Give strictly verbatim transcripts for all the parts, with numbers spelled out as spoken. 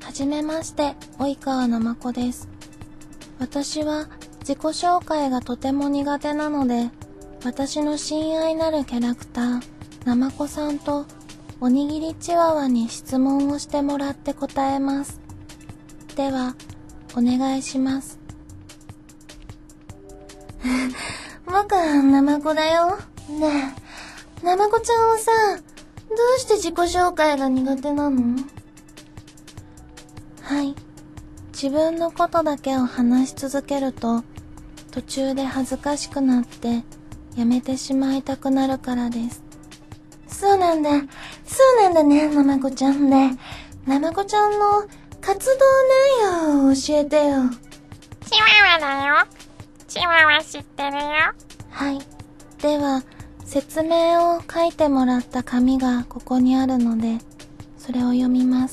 はじめまして、及川なまこです。私は自己紹介がとても苦手なので、私の親愛なるキャラクター、なまこさんとおにぎりチワワに質問をしてもらって答えます。では、お願いします。 僕はなまこだよ。ねえ、なまこちゃんはさ、どうして自己紹介が苦手なの？ はい。自分のことだけを話し続けると、途中で恥ずかしくなって、やめてしまいたくなるからです。 そうなんだ。そうなんだね、なまこちゃんで。なまこちゃんの活動内容を教えてよ。 チワワだよ。チワワ知ってるよ。 はい。では、説明を書いてもらった紙がここにあるので、それを読みます。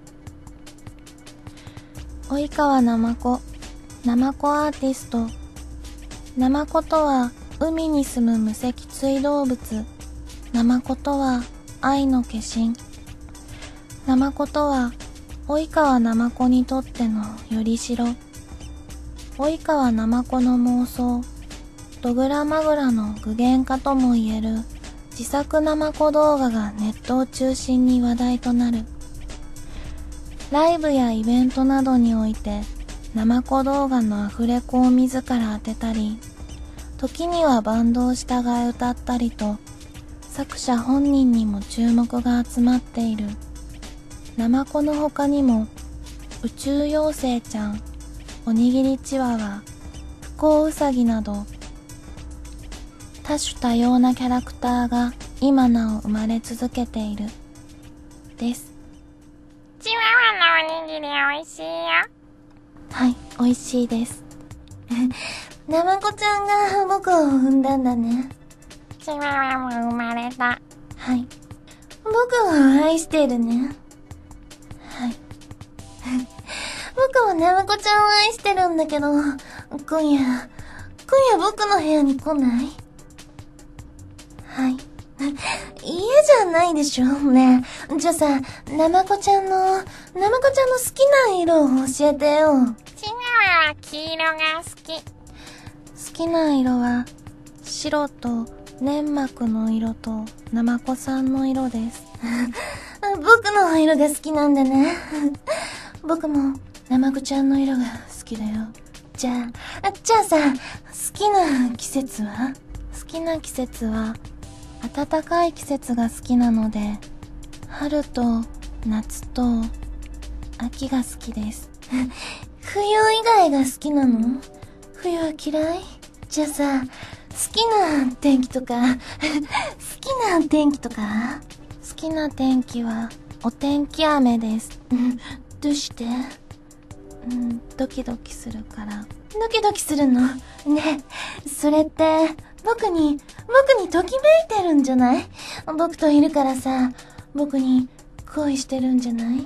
及川なまこ、なまこアーティスト。なまことは海に住む無脊椎動物。なまことは愛の化身。なまことは及川なまこにとってのよりしろ。及川なまこの妄想。ドグラマグラの具現化ともいえる自作なまこ動画がネットを中心に話題となる。ライブやイベントなどにおいて、なまこ動画のアフレコを自ら当てたり、時にはバンドを従い歌ったりと、作者本人にも注目が集まっている。なまこの他にも、宇宙妖精ちゃん、おにぎりチワワ、不幸うさぎなど、多種多様なキャラクターが今なお生まれ続けている。です。 チワワのおにぎりおいしいよ。 はい、美味しいです。 なまこちゃんが僕を産んだんだね。 チワワも生まれた。 はい。 僕を愛してるね。 はい。 僕はなまこちゃんを愛してるんだけど、今夜、今夜僕の部屋に来ない？ はい。 家じゃないでしょねえ。じゃあさ、なまこちゃんの、なまこちゃんの好きな色を教えてよ。 チワワは黄色が好き。 好きな色は、白と粘膜の色となまこさんの色です。 僕の色が好きなんだね。僕も、なまこちゃんの色が好きだよ。じゃあ、じゃあさ、好きな季節は？ 好きな季節は、暖かい季節が好きなので、春と夏と秋が好きです。 冬以外が好きなの？冬は嫌い？じゃあさ、好きな天気とか、好きな天気とか？ 好きな天気は、お天気雨です。 どうして？ うん、ドキドキするから。 ドキドキするの？ねえ、それって、僕に、僕にときめいてるんじゃない？僕といるからさ、僕に恋してるんじゃない？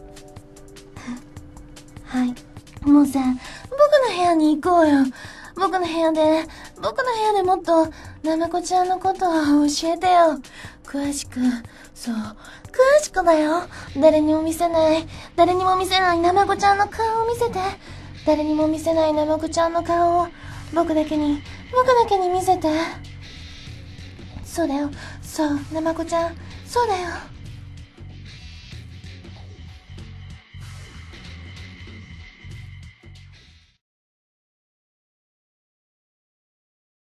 はい。 もうさ、僕の部屋に行こうよ。僕の部屋で、僕の部屋でもっと、なまこちゃんのことを教えてよ。詳しく、そう、詳しくだよ。誰にも見せない、誰にも見せないなまこちゃんの顔を見せて。誰にも見せないなまこちゃんの顔を、僕だけに、僕だけに見せて。そうだよ、そう、なまこちゃん、そうだよ。